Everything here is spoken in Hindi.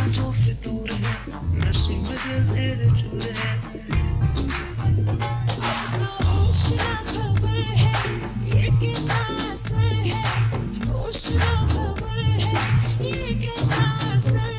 जो फितूर है, नशे में दिल तेरे चूर है। होश ना खबर है, ये कैसा असर है, होश ना खबर है, ये कैसा असर